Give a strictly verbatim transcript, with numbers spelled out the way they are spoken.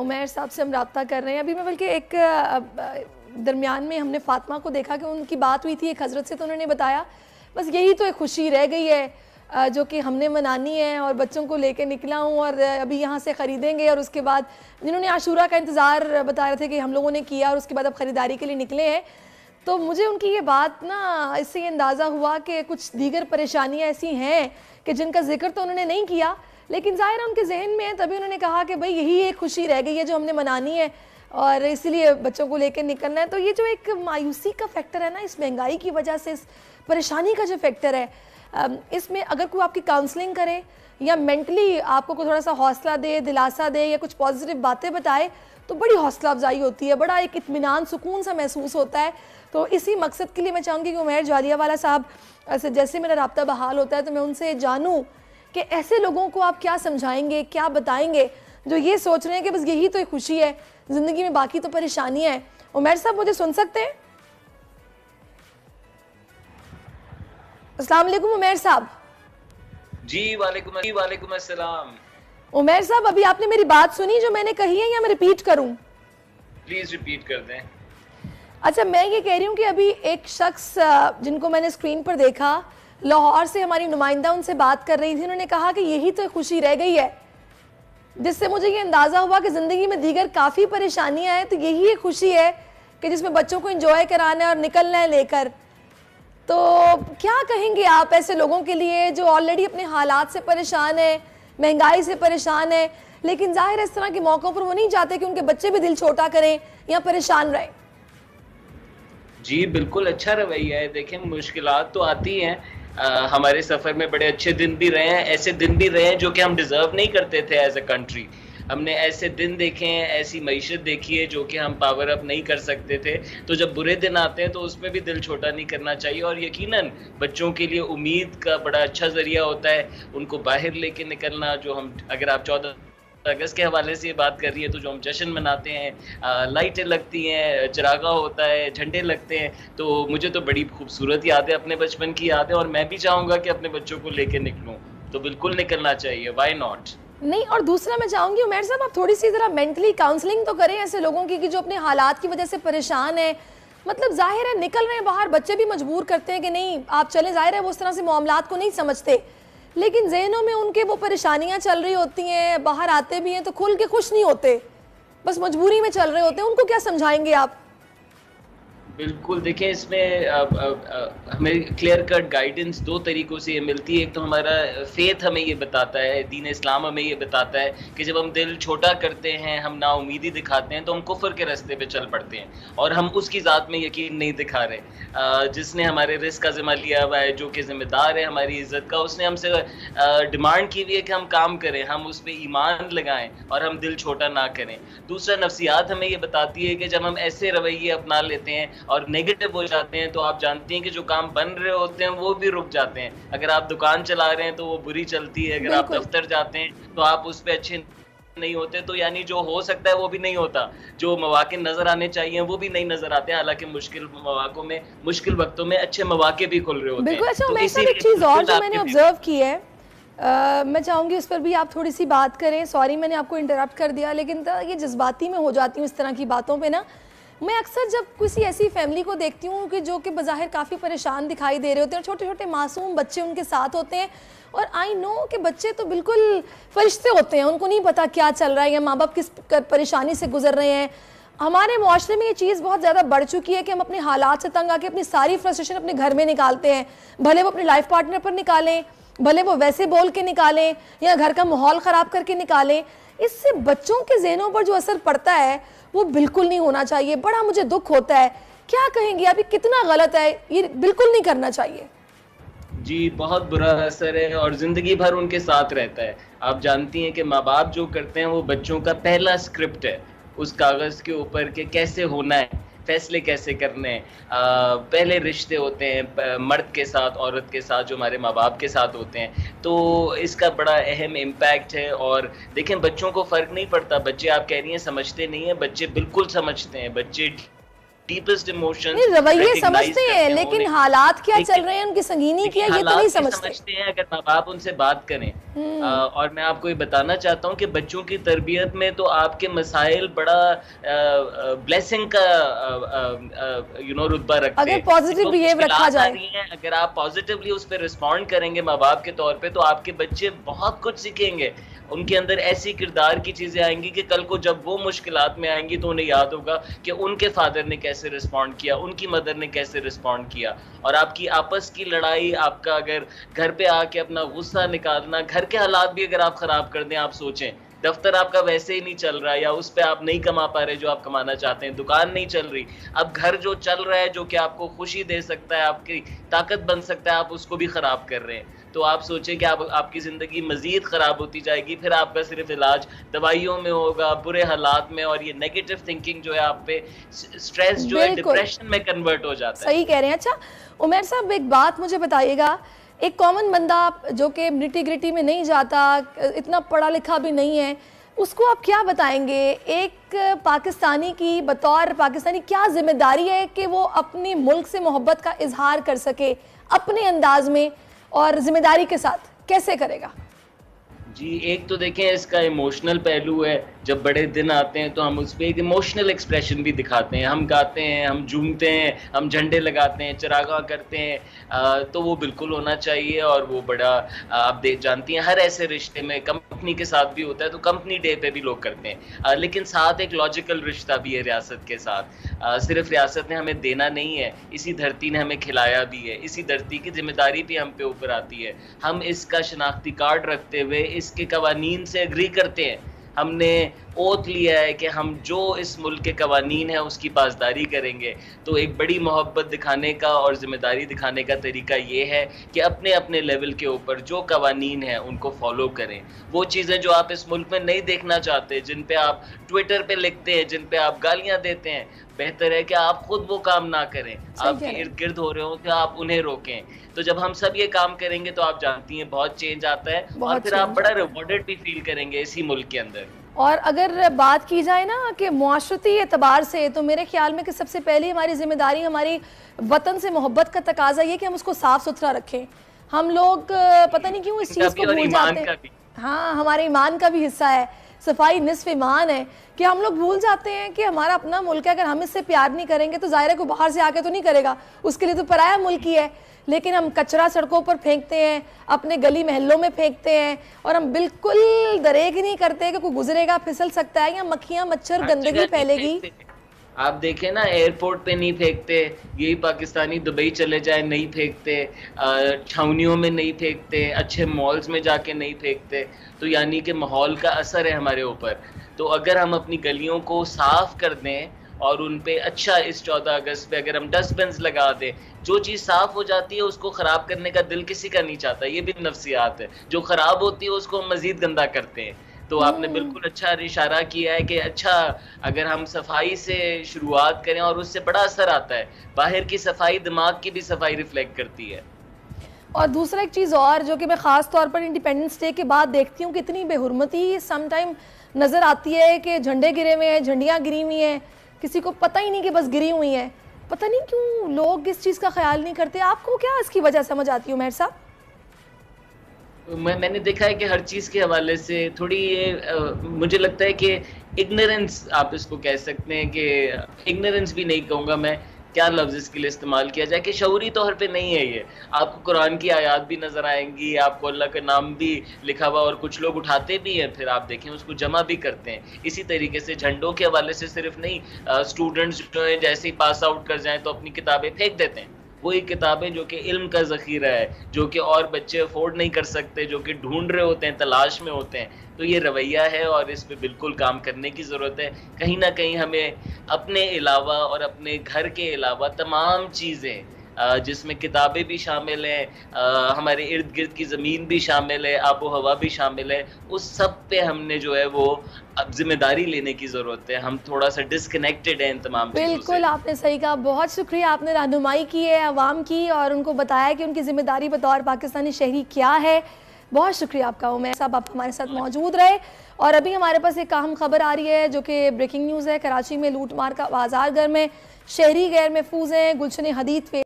عمیر صاحب سے ہم رابطہ کر رہے ہیں. ابھی میں بلکہ ایک درمیان میں ہم نے فاطمہ کو دیکھا کہ ان کی بات ہوئی تھی ایک حضرت سے, تو انہوں نے بتایا بس یہی تو ایک خوشی رہ گئی ہے جو کہ ہم نے منانی ہے, اور بچوں کو لے کے نکلا ہوں اور ابھی یہاں سے خریدیں گے, اور اس کے بعد جنہوں نے عاشورہ کا انتظار بتا رہے تھے کہ ہم لوگوں نے کیا اور اس کے بعد اب خریداری کے لیے نکلے ہیں, تو مجھے ان کی یہ بات نا اس سے یہ اندازہ ہوا کہ کچھ دیگر پریشانیاں ایسی ہیں کہ جن کا ذکر تو انہوں نے نہیں کیا, لیکن ظاہر ہے ان کے ذہن میں ہے, تبھی انہوں نے کہا کہ بھئی یہی ایک خوشی رہ گئی ہے جو ہم نے منانی ہے اور اسی لیے بچوں کو لے کے نکلنا ہے. تو یہ جو ایک مایوسی کا فیکٹر ہے نا اس مہنگائی کی وجہ سے, اس پریشانی کا جو فیکٹر ہے, اس میں اگر کوئی آپ کی کاؤنسلنگ کرے یا مینٹلی آپ کو کوئی تھوڑا سا حوصلہ دے, دلاسا دے یا کچھ پازیٹیو باتیں بتائے تو بڑی حوصلہ افزائی ہوتی ہے, بڑا ایک اطمینان سکون سا محسوس ہوتا ہے. تو اسی مقصد کے لیے میں چاہوں گی کہ عمیر جالیہ والا صاحب سے جیسے میرا رابطہ بحال ہوتا ہے تو میں ان سے جانوں کہ ایسے لوگوں کو آپ کیا سمجھائیں گے, کیا بتائیں گے جو یہ سوچ رہے ہیں کہ بس یہی تو ایک خوشی ہے زندگی میں, باقی تو پریشانیاں ہیں. عمیر صاحب مجھے سن سکتے ہیں؟ السلام علیکم عمیر صاحب. جی وعلیکم وعلیکم السلام. عمیر صاحب ابھی آپ نے میری بات سنی جو میں نے کہی ہے یا میں ریپیٹ کروں؟ پلیز ریپیٹ کر دیں. اچھا میں یہ کہہ رہی ہوں کہ ابھی ایک شخص جن کو میں نے اسکرین پر دیکھا, لاہور سے ہماری نمائندہ ان سے بات کر رہی تھی, انہوں نے کہا کہ یہی تو خوشی رہ گئی ہے, جس سے مجھے یہ اندازہ ہوا کہ زندگی میں دیگر کافی پریشانیاں ہیں تو یہی ایک خوشی ہے کہ جس میں بچوں کو انجوائے کرانا ہے اور نکلنا ہے لے کر. تو کیا کہیں گے آپ ایسے لوگوں کے لیے جو آلریڈی اپنے حالات سے پریشان ہیں, مہنگائی سے پریشان ہیں, لیکن ظاہر ہے اس طرح کے موقعوں پر وہ نہیں چاہتے کہ ان کے بچے بھی دل چھوٹا کریں یا پریشان رہیں؟ جی بالکل اچھا رویہ ہے. دیکھیں مشکلات تو آتی ہیں, ہمارے سفر میں بڑے اچھے دن بھی رہے ہیں, ایسے دن بھی رہے ہیں جو کہ ہم ڈیزرو نہیں کرتے تھے ایز اے کنٹری. ہم نے ایسے دن دیکھے ہیں, ایسی معیشت دیکھی ہے جو کہ ہم پاور اپ نہیں کر سکتے تھے. تو جب برے دن آتے ہیں تو اس میں بھی دل چھوٹا نہیں کرنا چاہیے, اور یقیناً بچوں کے لیے امید کا بڑا اچھا ذریعہ ہوتا ہے ان کو باہر لے کے نکلنا. جو ہم اگر آپ چودہ اگست کے حوالے سے یہ بات کر رہی ہے تو جو ہم جشن مناتے ہیں, لائٹیں لگتی ہیں, چراغا ہوتا ہے, جھنڈے لگتے ہیں, تو مجھے تو بڑی خوبصورت یاد ہے, اپنے بچپن کی یاد ہے, اور میں بھی چاہوں گا کہ اپنے بچوں کو لے کے نکلوں. تو بالکل نکلنا چاہیے, وائی ناٹ. نہیں, اور دوسرا میں چاہوں گی عمیر صاحب آپ تھوڑی سی ذرا مینٹلی کاؤنسلنگ تو کریں ایسے لوگوں کی کہ جو اپنے حالات کی وجہ سے پریشان ہیں. مطلب ظاہر ہے نکل رہے ہیں باہر, بچے بھی مجبور کرتے ہیں کہ نہیں آپ چلیں, ظاہر ہے وہ اس طرح سے معاملات کو نہیں سمجھتے, لیکن ذہنوں میں ان کے وہ پریشانیاں چل رہی ہوتی ہیں, باہر آتے بھی ہیں تو کھل کے خوش نہیں ہوتے, بس مجبوری میں چل رہے ہوتے ہیں. ان کو کیا سمجھائیں گے آپ؟ بالکل دیکھیں اس میں ہمیں کلیئر کٹ گائیڈنس دو طریقوں سے یہ ملتی ہے. ایک تو ہمارا فیتھ ہمیں یہ بتاتا ہے, دین اسلام ہمیں یہ بتاتا ہے کہ جب ہم دل چھوٹا کرتے ہیں, ہم نا امیدی دکھاتے ہیں, تو ہم کفر کے راستے پہ چل پڑتے ہیں اور ہم اس کی ذات میں یقین نہیں دکھا رہے. جس نے ہمارے رزق کا ذمہ لیا ہوا ہے, جو کہ ذمہ دار ہے ہماری عزت کا, اس نے ہم سے ڈیمانڈ کی ہوئی ہے کہ ہم کام کریں, ہم اس پہ ایمان لگائیں اور ہم دل چھوٹا نہ کریں. دوسرا نفسیات ہمیں یہ بتاتی ہے کہ جب ہم ایسے رویے اپنا لیتے ہیں اور نیگیٹو ہو جاتے ہیں تو آپ جانتی ہیں کہ جو کام بن رہے ہوتے ہیں وہ بھی رک جاتے ہیں. اگر آپ دکان چلا رہے ہیں تو وہ بری چلتی ہے, اگر آپ دفتر جاتے ہیں تو آپ اس پہ اچھے نہیں ہوتے, تو یعنی جو ہو سکتا ہے وہ بھی نہیں ہوتا, جو مواقع نظر آنے چاہیے وہ بھی نہیں نظر آتے ہیں, حالانکہ مشکل مواقعوں میں, مشکل وقتوں میں اچھے مواقع بھی کھل رہے ہوتے ہیں. بالکل. اچھا عمیر صاحب ایک چیز اور جو میں نے آبزرو کی ہے, میں چاہوں گی اس پر بھی آپ تھوڑی سی بات کریں. سوری میں نے آپ کو انٹرپٹ کر دیا, لیکن یہ جذباتی میں ہو جاتی ہوں اس طرح کی باتوں پہ نا. میں اکثر جب کسی ایسی فیملی کو دیکھتی ہوں کہ جو کہ بظاہر کافی پریشان دکھائی دے رہے ہوتے ہیں اور چھوٹے چھوٹے معصوم بچے ان کے ساتھ ہوتے ہیں, اور آئی نو کہ بچے تو بالکل فرشتے ہوتے ہیں, ان کو نہیں پتا کیا چل رہا ہے یا ماں باپ کس پریشانی سے گزر رہے ہیں. ہمارے معاشرے میں یہ چیز بہت زیادہ بڑھ چکی ہے کہ ہم اپنے حالات سے تنگ آ کے اپنی ساری فرسٹریشن اپنے گھر میں نکالتے ہیں, بھلے وہ اپنے لائف پارٹنر پر نکالیں, بھلے وہ ویسے بول کے نکالیں یا گھر کا ماحول خراب کر کے نکالیں. اس سے بچوں کے ذہنوں پر جو اثر پڑتا ہے وہ بالکل نہیں ہونا چاہیے. بڑا مجھے دکھ ہوتا ہے. کیا کہیں گے آپ, یہ کتنا غلط ہے, یہ بالکل نہیں کرنا چاہیے؟ جی بہت برا اثر ہے اور زندگی بھر ان کے ساتھ رہتا ہے. آپ جانتی ہیں کہ ماں باپ جو کرتے ہیں وہ بچوں کا پہلا اسکرپٹ ہے اس کاغذ کے اوپر کہ کیسے ہونا ہے, فیصلے کیسے کرنے ہیں. پہلے رشتے ہوتے ہیں مرد کے ساتھ, عورت کے ساتھ, جو ہمارے ماں باپ کے ساتھ ہوتے ہیں, تو اس کا بڑا اہم امپیکٹ ہے. اور دیکھیں بچوں کو فرق نہیں پڑتا, بچے آپ کہہ رہی ہیں سمجھتے نہیں ہیں, بچے بالکل سمجھتے ہیں. بچے ڈیپسٹ ایموشن رویے سمجھتے ہیں لیکن حالات کیا چل رہے ہیں ان کی سنگینی کیا یہ تو نہیں سمجھتے ہیں. اگر ماں باپ ان سے بات کریں, اور میں آپ کو یہ بتانا چاہتا ہوں کہ بچوں کی تربیت میں تو آپ کے مسائل بڑا بلیسنگ کا یو نو رتبہ رکھتے ہیں. اگر پازیٹیو بیہیو رکھا جائے, اگر آپ پازیٹیولی اس پہ رسپونڈ کریں گے ماں باپ کے طور پہ, تو آپ کے بچے بہت کچھ سیکھیں گے. ان کے اندر ایسی کردار کی چیزیں آئیں گی کہ کل کو جب وہ مشکلات میں آئیں گی تو انہیں یاد ہوگا کہ ان کے فادر نے کیسے رسپونڈ کیا, ان کی مدر نے کیسے رسپونڈ کیا. اور آپ کی آپس کی لڑائی, آپ کا اگر گھر پہ آ کے اپنا غصہ نکالنا, گھر کے حالات بھی اگر آپ خراب کر دیں, آپ سوچیں دفتر آپ کا ویسے ہی نہیں چل رہا, یا اس پہ آپ نہیں کما پا رہے جو آپ کمانا چاہتے ہیں, دکان نہیں چل رہی, اب گھر جو چل رہا ہے جو کہ آپ کو خوشی دے سکتا ہے, آپ کی طاقت بن سکتا ہے, آپ اس کو بھی خراب کر رہے ہیں. تو آپ سوچیں کہ آپ آپ کی زندگی مزید خراب ہوتی جائے گی. پھر آپ کا صرف علاج دوائیوں میں ہوگا, برے حالات میں, اور یہ نیگیٹو تھنکنگ جو ہے آپ پہ سٹریس جو ہے ڈپریشن میں کنورٹ ہو جاتا ہے. صحیح کہہ رہے ہیں. اچھا عمیر صاحب ایک بات مجھے بتائیے گا, ایک کامن بندہ جو کہ نٹی گریٹی میں نہیں جاتا, اتنا پڑھا لکھا بھی نہیں ہے, اس کو آپ کیا بتائیں گے ایک پاکستانی کی بطور پاکستانی کیا ذمہ داری ہے کہ وہ اپنی ملک سے محبت کا اظہار کر سکے اپنے انداز میں اور ذمہ داری کے ساتھ, کیسے کرے گا؟ جی ایک تو دیکھیں اس کا ایموشنل پہلو ہے. جب بڑے دن آتے ہیں تو ہم اس پہ ایک ایموشنل ایکسپریشن بھی دکھاتے ہیں, ہم گاتے ہیں, ہم جھومتے ہیں, ہم جھنڈے لگاتے ہیں, چراغاں کرتے ہیں, تو وہ بالکل ہونا چاہیے. اور وہ بڑا آپ دیکھ جانتی ہیں ہر ایسے رشتے میں کمپنی کے ساتھ بھی ہوتا ہے, تو کمپنی ڈے پہ بھی لوگ کرتے ہیں. لیکن ساتھ ایک لاجیکل رشتہ بھی ہے ریاست کے ساتھ. صرف ریاست نے ہمیں دینا نہیں ہے, اسی دھرتی نے ہمیں کھلایا بھی ہے, اسی دھرتی کی ذمہ داری بھی ہم پہ اوپر آتی ہے. ہم اس کا شناختی کارڈ رکھتے ہوئے اس کے قوانین سے اگری کرتے ہیں. ہم نے اوتھ لیا ہے کہ ہم جو اس ملک کے قوانین ہیں اس کی پاسداری کریں گے. تو ایک بڑی محبت دکھانے کا اور ذمہ داری دکھانے کا طریقہ یہ ہے کہ اپنے اپنے لیول کے اوپر جو قوانین ہیں ان کو فالو کریں. وہ چیزیں جو آپ اس ملک میں نہیں دیکھنا چاہتے, جن پہ آپ ٹویٹر پہ لکھتے ہیں, جن پہ آپ گالیاں دیتے ہیں, بہتر ہے کہ آپ خود وہ کام نہ کریں. آپ کے ارد گرد ہو رہے ہوں کہ آپ انہیں روکیں. تو جب ہم سب یہ کام کریں گے تو آپ جانتی ہیں بہت چینج آتا ہے, اور پھر آپ بڑا ریوارڈڈ بھی فیل کریں گے اسی ملک کے اندر. اور اگر بات کی جائے نا کہ معاشرتی اعتبار سے, تو میرے خیال میں کہ سب سے پہلی ہماری ذمہ داری, ہماری وطن سے محبت کا تقاضا یہ کہ ہم اس کو صاف ستھرا رکھیں. ہم لوگ پتہ نہیں کیوں اس چیز کو بھول جاتے ہیں. ہاں ہمارے ایمان کا بھی حصہ ہے, صفائی نصف ایمان ہے, کہ ہم لوگ بھول جاتے ہیں کہ ہمارا اپنا ملک ہے. اگر ہم اس سے پیار نہیں کریں گے تو ظاہر ہے کوئی باہر سے آ کے تو نہیں کرے گا, اس کے لیے تو پرایا ملک ہی ہے. لیکن ہم کچرا سڑکوں پر پھینکتے ہیں, اپنے گلی محلوں میں پھینکتے ہیں, اور ہم بالکل دریغ نہیں کرتے کہ کوئی گزرے گا پھسل سکتا ہے, یا مکھیاں مچھر گندگی پھیلے گی. آپ دیکھیں نا ایئرپورٹ پہ نہیں پھینکتے, یہی پاکستانی دبئی چلے جائیں نہیں پھینکتے, چھاونیوں میں نہیں پھینکتے, اچھے مالز میں جا کے نہیں پھینکتے. تو یعنی کہ ماحول کا اثر ہے ہمارے اوپر. تو اگر ہم اپنی گلیوں کو صاف کر دیں اور ان پہ اچھا اس چودہ اگست پہ اگر ہم ڈسٹ بنز لگا دیں, جو چیز صاف ہو جاتی ہے اس کو خراب کرنے کا دل کسی کا نہیں چاہتا. یہ بھی نفسیات ہے. جو خراب ہوتی ہے اس کو ہم مزید گندا کرتے ہیں. تو آپ نے بالکل اچھا اشارہ کیا ہے کہ اچھا اگر ہم صفائی سے شروعات کریں, اور اس سے بڑا اثر آتا ہے. باہر کی صفائی دماغ کی بھی صفائی ریفلیکٹ کرتی ہے. اور دوسرا ایک چیز اور جو کہ میں خاص طور پر انڈیپینڈنس ڈے کے بعد دیکھتی ہوں کہ اتنی بے حرمتی سم ٹائم نظر آتی ہے, کہ جھنڈے گرے ہوئے ہیں, جھنڈیاں گری ہوئی ہیں, کسی کو پتہ ہی نہیں کہ بس گری ہوئی ہیں. پتہ نہیں کیوں لوگ اس چیز کا خیال نہیں کرتے. آپ کو کیا اس کی وجہ سمجھ آتی ہے عمیر صاحب؟ میں میں نے دیکھا ہے کہ ہر چیز کے حوالے سے تھوڑی یہ مجھے لگتا ہے کہ اگنورنس آپ اس کو کہہ سکتے ہیں, کہ اگنورنس بھی نہیں کہوں گا میں, کیا لفظ اس کے لیے استعمال کیا جائے, کہ شعوری طور پہ نہیں ہے یہ. آپ کو قرآن کی آیات بھی نظر آئیں گی, آپ کو اللہ کا نام بھی لکھا ہوا, اور کچھ لوگ اٹھاتے بھی ہیں, پھر آپ دیکھیں اس کو جمع بھی کرتے ہیں. اسی طریقے سے جھنڈوں کے حوالے سے صرف نہیں, اسٹوڈنٹس جو ہیں جیسے ہی پاس آؤٹ کر جائیں تو اپنی کتابیں پھینک دیتے ہیں. وہی کتابیں جو کہ علم کا ذخیرہ ہے, جو کہ اور بچے افورڈ نہیں کر سکتے, جو کہ ڈھونڈ رہے ہوتے ہیں, تلاش میں ہوتے ہیں. تو یہ رویہ ہے اور اس پہ بالکل کام کرنے کی ضرورت ہے. کہیں نہ کہیں ہمیں اپنے علاوہ اور اپنے گھر کے علاوہ تمام چیزیں جس میں کتابیں بھی شامل ہیں, ہمارے ارد گرد کی زمین بھی شامل ہے, آب و ہوا بھی شامل ہے, اس سب پہ ہم نے جو ہے وہ اب ذمہ داری لینے کی ضرورت ہے. ہم تھوڑا سا ڈسکنیکٹڈ ہیں ان تمام چیزوں سے. بالکل آپ نے صحیح کہا. بہت شکریہ, آپ نے رہنمائی کی ہے عوام کی, اور ان کو بتایا کہ ان کی ذمہ داری بطور پاکستانی شہری کیا ہے. بہت شکریہ آپ کا عمیر صاحب، آپ ہمارے ساتھ موجود رہے. اور ابھی ہمارے پاس ایک اہم خبر آ رہی ہے جو کہ بریکنگ نیوز ہے. کراچی میں لوٹ مار کا بازار گھر میں شہری غیر محفوظ ہیں. گلشن حدید